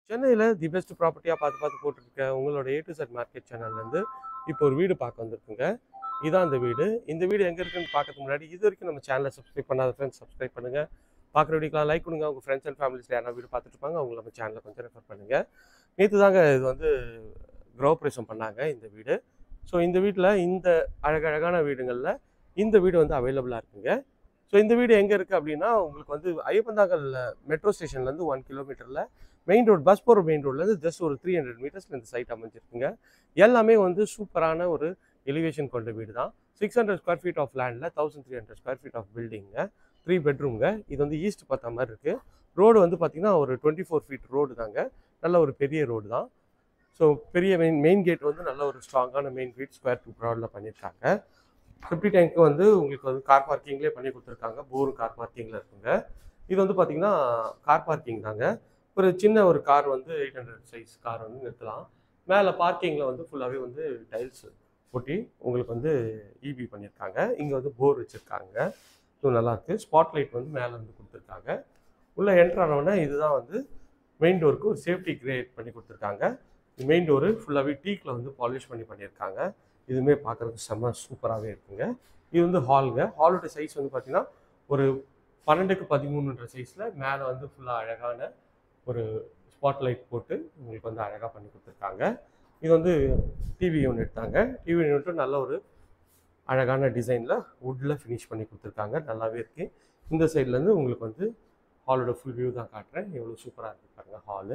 சென்னையில் the best ப்ராப்பர்ட்டியாக பார்த்து போட்டுருக்க உங்களோட A to Z மார்க்கெட் சேனல்லேருந்து இப்போ ஒரு வீடு பார்க்க வந்திருக்குங்க. இதான் அந்த வீடு. இந்த வீடு எங்கே இருக்குன்னு பார்க்கறதுக்கு முன்னாடி இது வரைக்கும் நம்ம சேனலை சப்ஸ்கிரைப் பண்ணாத ஃப்ரெண்ட்ஸ் சப்ஸ்கிரைப் பண்ணுங்கள். பார்க்குற வீடியோக்கெலாம் லைக் கொடுங்க. உங்கள் ஃப்ரெண்ட்ஸ் அண்ட் ஃபேமிலிஸில் யாரா வீடு பார்த்துட்டு இருப்பாங்க அவங்க நம்ம சேனலை கொஞ்சம் ரெஃபர் பண்ணுங்கள். நேற்று தாங்க இது வந்து கிரகப்பிரவேசம் பண்ணாங்க இந்த வீடு. ஸோ இந்த வீட்டில் இந்த அழகழகான வீடுங்களில் இந்த வீடு வந்து அவைலபிளாக இருக்குங்க. ஸோ இந்த வீடு எங்கே இருக்குது அப்படின்னா உங்களுக்கு வந்து ஐயப்பந்தாங்கல் மெட்ரோ ஸ்டேஷன்லேருந்து 1 கிலோமீட்டரில் மெயின் ரோடு பஸ் போகிற மெயின் ரோட்லேருந்து ஜஸ்ட் ஒரு 300 மீட்டர்ஸில் இந்த சைட் அமைஞ்சிருக்குங்க. எல்லாமே வந்து சூப்பரான ஒரு எலிவேஷன் கொண்ட வீடு தான். 600 ஸ்கொயர் ஃபீட் ஆஃப் லேண்டில் 1300 ஸ்கொயர் ஃபீட் ஆஃப் பில்டிங்க. 3 பெட்ரூம்ங்க. இது வந்து ஈஸ்ட் பார்த்த மாதிரி இருக்குது. ரோடு வந்து பார்த்திங்கன்னா ஒரு 24 ஃபீட் ரோடு தாங்க. நல்ல ஒரு பெரிய ரோடு தான். ஸோ பெரிய மெயின் கேட் வந்து நல்ல ஒரு ஸ்ட்ராங்கான மெயின் கேட் ஸ்கொயர் 2 ப்ராடில் பண்ணியிருக்காங்க. செப்டி டேங்க்கு வந்து உங்களுக்கு வந்து கார் பார்க்கிங்லேயே பண்ணி கொடுத்துருக்காங்க. போரும் கார் பார்க்கிங்கில் இருக்குங்க. இது வந்து பார்த்திங்கன்னா கார் பார்க்கிங் தாங்க. ஒரு சின்ன ஒரு கார் வந்து 800 சைஸ் கார் வந்து நிறுத்தலாம். மேலே பார்க்கிங்கில் வந்து ஃபுல்லாகவே வந்து டைல்ஸ் ஒட்டி உங்களுக்கு வந்து இபி பண்ணியிருக்காங்க. இங்கே வந்து போர் வச்சுருக்காங்க. இது நல்லாயிருக்கு. ஸ்பாட் லைட் வந்து மேலே வந்து கொடுத்துருக்காங்க. உள்ளே என்ட்ரு ஆனவுடனே இதுதான் வந்து மெயின் டோருக்கு ஒரு சேஃப்டி கிரியேட் பண்ணி கொடுத்துருக்காங்க. மெயின் டோரு ஃபுல்லாகவே டீக்கில் வந்து பாலிஷ் பண்ணியிருக்காங்க. இதுவுமே பார்க்குறதுக்கு செம்ம சூப்பராகவே இருக்குங்க. இது வந்து ஹாலுங்க. ஹாலோட சைஸ் வந்து பார்த்திங்கன்னா ஒரு 12க்கு 13ன்ற சைஸில் மேலே வந்து ஃபுல்லாக அழகான ஒரு ஸ்பாட் லைட் போட்டு உங்களுக்கு வந்து அழகாக பண்ணி கொடுத்துருக்காங்க. இது வந்து டிவி யூனிட் தாங்க. டிவி யூனிட்டும் நல்ல ஒரு அழகான டிசைனில் வுட்டில் ஃபினிஷ் பண்ணி கொடுத்துருக்காங்க. நல்லாவே இருக்குது. இந்த சைட்லேருந்து உங்களுக்கு வந்து ஹாலோட ஃபுல் வியூ தான் காட்டுறேன். எவ்வளோ சூப்பராக இருக்குது பாருங்கள் ஹாலு.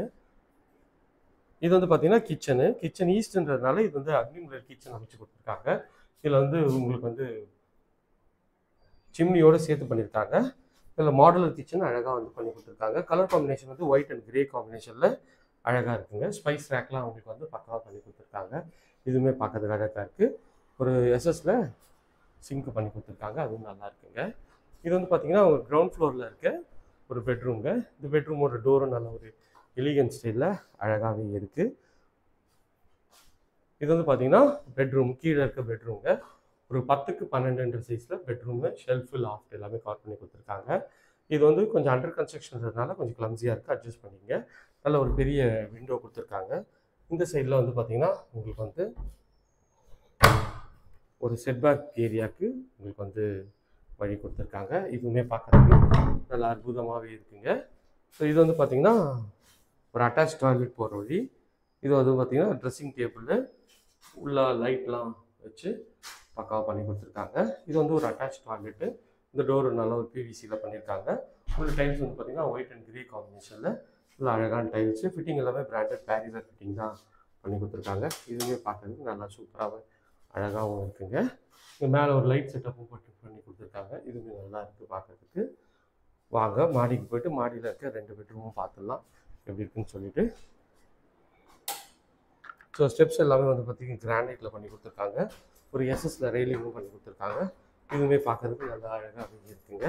இது வந்து பார்த்திங்கன்னா கிச்சன் ஈஸ்ட்ன்றதுனால இது வந்து அக்னிமுலர் கிச்சன் அமைச்சு கொடுத்துருக்காங்க. இதில் வந்து உங்களுக்கு வந்து சிம்னியோடு சேர்த்து பண்ணியிருக்காங்க. இதில் மாடுலர் கிச்சன் அழகாக வந்து பண்ணி கொடுத்துருக்காங்க. கலர் காம்பினேஷன் வந்து ஒயிட் அண்ட் கிரே காம்பினேஷனில் அழகாக இருக்குங்க. ஸ்பைஸ் ரேக்லாம் உங்களுக்கு வந்து பக்காவாக பண்ணி கொடுத்துருக்காங்க. இதுவுமே பார்க்கறதுக்கு அழகாக இருக்குது. ஒரு எஸ்எஸ்ல சிங்க் பண்ணி கொடுத்துருக்காங்க. அதுவும் நல்லா இருக்குங்க. இது வந்து பார்த்திங்கன்னா ஒரு கிரவுண்ட் ஃப்ளோரில் இருக்க ஒரு பெட்ரூம்ங்க. இந்த பெட்ரூமோட டோரும் நல்ல ஒரு எலிகன்ட் ஸ்டைலில் அழகாகவே இருக்குது. இது வந்து பார்த்திங்கன்னா பெட்ரூம் கீழே இருக்க பெட்ரூம்ங்க. ஒரு 10க்கு 12ன்ற சைஸில் பெட்ரூமு ஷெல்ஃபு லாஃப்ட் எல்லாமே கவர் பண்ணி கொடுத்துருக்காங்க. இது வந்து கொஞ்சம் அண்டர் கன்ஸ்ட்ரக்ஷன்றதுனால கொஞ்சம் கிளம்ஸியாக இருக்குது. அட்ஜஸ்ட் பண்ணிங்க. நல்ல ஒரு பெரிய விண்டோ கொடுத்துருக்காங்க. இந்த சைடில் வந்து பார்த்திங்கன்னா உங்களுக்கு வந்து ஒரு செட்பேக் ஏரியாவுக்கு உங்களுக்கு வந்து வழி கொடுத்துருக்காங்க. இதுவுமே பார்க்குறதுக்கு நல்லா அற்புதமாகவே இருக்குங்க. ஸோ இது வந்து பார்த்திங்கன்னா ஒரு அட்டாச் டாய்லெட் போகிற வழி. இது வந்து பார்த்திங்கன்னா ட்ரெஸ்ஸிங் டேபிள் உள்ள லைட்லாம் வச்சு பக்காவாக பண்ணி கொடுத்துருக்காங்க. இது வந்து ஒரு அட்டாச் டாய்லெட்டு. இந்த டோர் நல்ல ஒரு பிவிசியில் பண்ணியிருக்காங்க. உள்ள டைல்ஸ் வந்து பார்த்திங்கன்னா ஒயிட் அண்ட் கிரே காம்பினேஷனில் உள்ள அழகான டைல்ஸு. ஃபிட்டிங் எல்லாமே பிராண்டட் பேரிவேர் ஃபிட்டிங் தான் பண்ணி கொடுத்துருக்காங்க. இதுவுமே பார்க்குறதுக்கு நல்லா சூப்பராக அழகாகவும் இருக்குங்க. இங்கே மேலே ஒரு லைட் செட்டப்பும் பண்ணி கொடுத்துருக்காங்க. இதுவுமே நல்லா இருக்குது பார்க்குறதுக்கு. வாங்க மாடிக்கு போய்ட்டு மாடியில் இருக்க 2 பெட்ரூமும் பார்த்துடலாம் எப்படி இருக்குன்னு சொல்லிட்டு. ஸோ ஸ்டெப்ஸ் எல்லாமே வந்து பார்த்திங்கன்னா கிரானைட்டில் பண்ணி கொடுத்துருக்காங்க. ஒரு எஸ்எஸ்ல ரெயிலிங்கும் பண்ணி கொடுத்துருக்காங்க. இதுவுமே பார்க்குறதுக்கு நல்லா அழகாக இருக்குங்க.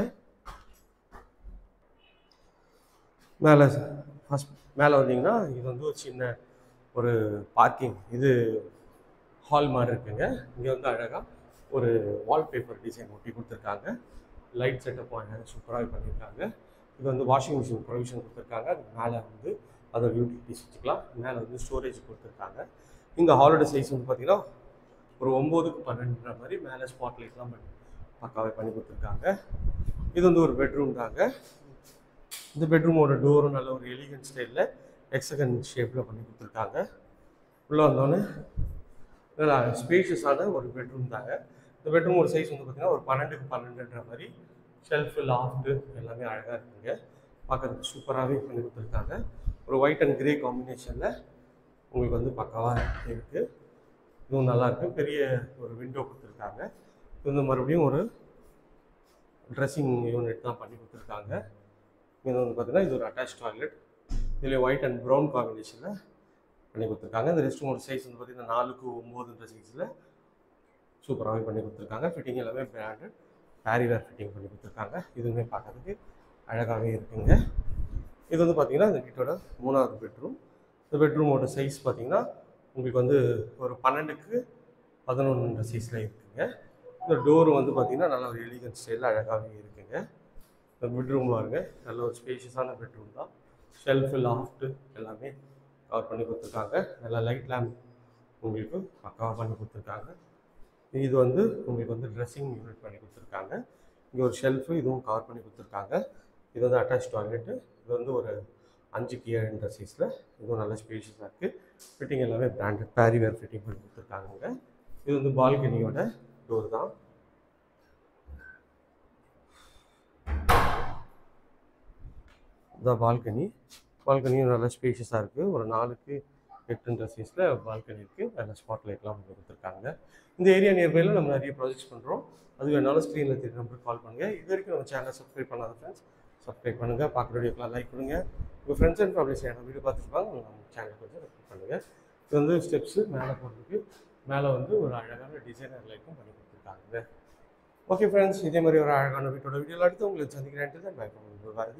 மேலே வந்தீங்கன்னா இது வந்து ஒரு சின்ன ஒரு பார்க்கிங் இது ஹால் மாதிரி இருக்குங்க. இங்கே வந்து அழகாக ஒரு வால்பேப்பர் டிசைன் ஒட்டி கொடுத்துருக்காங்க. லைட் செட்டப்பும் அழகாக சூப்பராக பண்ணியிருக்காங்க. இது வந்து வாஷிங் மிஷின் ப்ரொவிஷன் கொடுத்துருக்காங்க. அது மேலே வந்து அதோட யூட்டிலிட்டிஸ் வச்சுக்கலாம். மேலே வந்து ஸ்டோரேஜ் கொடுத்துருக்காங்க. இந்த ஹாலோட சைஸ் வந்து பார்த்திங்கன்னா ஒரு 9க்கு 12ன்ற மாதிரி மேலே ஸ்பாட் லைட்லாம் பக்காவே பண்ணி கொடுத்துருக்காங்க. இது வந்து ஒரு பெட்ரூம் தாங்க. இந்த பெட்ரூமோட டோரும் நல்ல ஒரு எலிகன்ட் ஸ்டைலில் ஹெக்ஸகன் ஷேப்பில் பண்ணி கொடுத்துருக்காங்க. உள்ளே வந்தோடனே நல்லா ஸ்பேஷியஸான ஒரு பெட்ரூம் தாங்க. இந்த பெட்ரூம் ஒரு சைஸ் வந்து பார்த்திங்கன்னா ஒரு 12க்கு 12ன்ற மாதிரி ஷெல்ஃபு லாஃப்ட்டு எல்லாமே அழகாக இருக்குங்க. பார்க்குறதுக்கு சூப்பராகவே பண்ணி கொடுத்துருக்காங்க. ஒரு ஒயிட் அண்ட் கிரே காம்பினேஷனில் உங்களுக்கு வந்து பக்காவாக இருக்குது. இதுவும் நல்லாயிருக்கு. பெரிய ஒரு விண்டோ கொடுத்துருக்காங்க. இது வந்து மறுபடியும் ஒரு ட்ரெஸ்ஸிங் யூனிட் தான் பண்ணி கொடுத்துருக்காங்க. இது வந்து பார்த்திங்கன்னா இது ஒரு அட்டாச் டாய்லெட். இதில் ஒயிட் அண்ட் ப்ரௌன் காம்பினேஷனில் பண்ணி கொடுத்துருக்காங்க. இந்த ரெஸ்ட் ரூமோட சைஸ் வந்து பார்த்திங்கன்னா 4க்கு 9ன்ற சைஸில் சூப்பராகவே பண்ணி கொடுத்துருக்காங்க. ஃபிட்டிங் எல்லாமே பிராண்டட் பேரிவேர் ஃபிட்டிங் பண்ணி கொடுத்துருக்காங்க. இதுவுமே பார்க்குறதுக்கு அழகாகவே இருக்குங்க. இது வந்து பார்த்திங்கன்னா இந்த வீட்டோட 3வது பெட்ரூம். இந்த பெட்ரூமோட சைஸ் பார்த்திங்கன்னா உங்களுக்கு வந்து ஒரு 12க்கு 11ன்ற சைஸில் இருக்குங்க. இந்த டோரு வந்து பார்த்திங்கன்னா நல்ல ஒரு எலிகன்ட் ஸ்டைலில் அழகாகவே இருக்குங்க. இந்த பெட்ரூமில் இருங்க நல்ல ஒரு ஸ்பேஷியஸான பெட்ரூம் தான். ஷெல்ஃபு லாஃப்ட்டு எல்லாமே கவர் பண்ணி கொடுத்துருக்காங்க. நல்லா லைட் லேம்ப் உங்களுக்கு பக்காவாக பண்ணி கொடுத்துருக்காங்க. இது வந்து உங்களுக்கு வந்து ட்ரெஸ்ஸிங் யூனிட் பண்ணி கொடுத்துருக்காங்க. இங்கே ஒரு ஷெல்ஃபு இதுவும் கவர் பண்ணி கொடுத்துருக்காங்க. இது வந்து அட்டாச் டாய்லெட்டு. இது வந்து ஒரு 5க்கு 7 சைஸில் இதுவும் நல்ல ஸ்பேஷியஸாக இருக்குது. ஃபிட்டிங் எல்லாமே பிராண்டட் பேரிவேர் ஃபிட்டிங் பண்ணி கொடுத்துருக்காங்க. இது வந்து பால்கனியோட டோர் தான். இதுதான் பால்கனியும் நல்லா ஸ்பேஷியஸாக இருக்குது. ஒரு 4க்கு 8 சைஸில் பால்கனி இருக்குது. நல்ல ஸ்பாட் லைட்லாம் பண்ணி கொடுத்துருக்காங்க. இந்த ஏரியா நியர்பையில் நம்ம நிறைய ப்ராஜெக்ட்ஸ் பண்ணுறோம். அது வேணாலும் ஸ்க்ரீனில் தெரியும் நம்பருக்கு கால் பண்ணுங்கள். இது வரைக்கும் நம்ம சேனலை சப்ஸ்கிரைப் பண்ணாத ஃப்ரெண்ட்ஸ் சப்ஸ்கிரைப் பண்ணுங்கள். பார்க்குற வீடியோக்கெலாம் லைக் பண்ணுங்கள். உங்கள் ஃப்ரெண்ட்ஸ் அண்ட் ஃபேமிலிஸ் நம்ம வீடியோ பார்த்துருப்பாங்க. நம்ம சேனலை கொஞ்சம் சப்ஸ்கிரைப் பண்ணுங்கள். இது வந்து ஸ்டெப்ஸு மேலே போகிறதுக்கு மேலே வந்து ஒரு அழகான டிசைனர் லைட்டும் பண்ணி கொடுத்துருக்காங்க. ஓகே ஃப்ரெண்ட்ஸ், இதே மாதிரி ஒரு அழகான வீட்டோட வீடியோவில் அடுத்து உங்களுக்கு சந்திக்கிறேன். பை.